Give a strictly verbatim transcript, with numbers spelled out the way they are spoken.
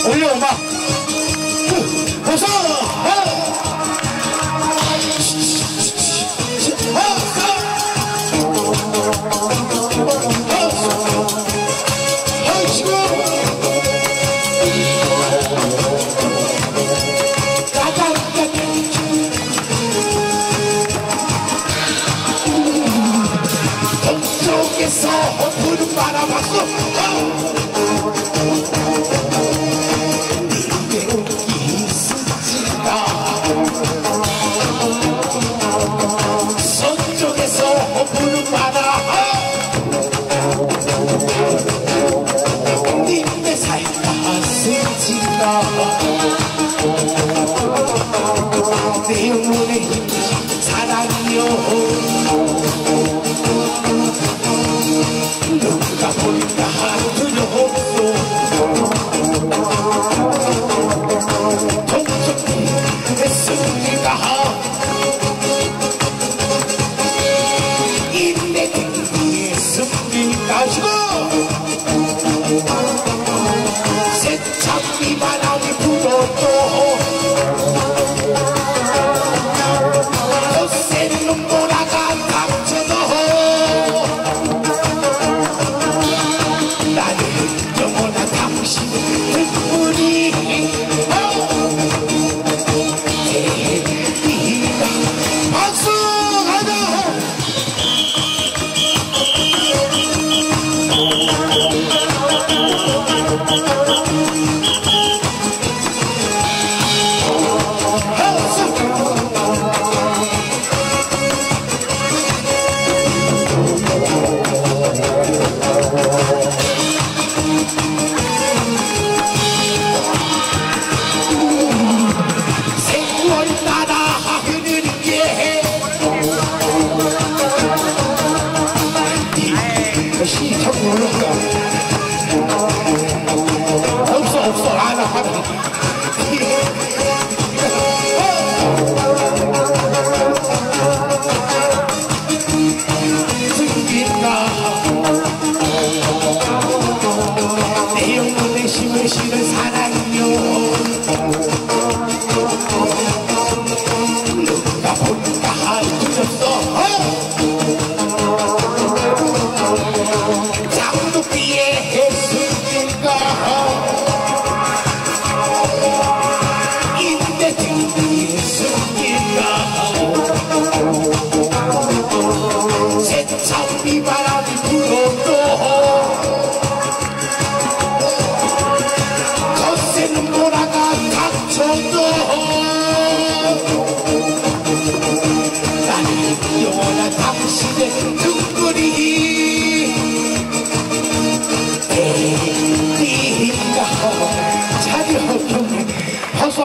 올려 음악 벗어 동쪽에서 불을 바라봤어 서쪽에서 불을 바라 님의 살다 스친다 내 영혼의 힘 사랑이여 누가 볼까 두려웠어 동쪽의 승리가 인내 등뒤의 승리가 주고 새참이 바람이 불어도 거센 눈보라가 닥쳐도 나는 영원한 당신 등불이 대비가 박수 가자 없어 없어 하나 하나 승기가 내 영혼의 힘을 실은 사랑이요 누가 볼까 두렵어 장독비에 승기가 인내 등뒤에 승기가 새참 비바람이 불어도 거센 눈보라가 닥쳐도 나는 영원한 당신의